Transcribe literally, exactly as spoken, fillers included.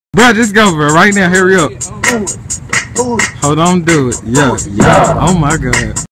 Bro, just go, bro. Right now, hurry up. Hold on, do it. Yeah, yeah. Oh my god.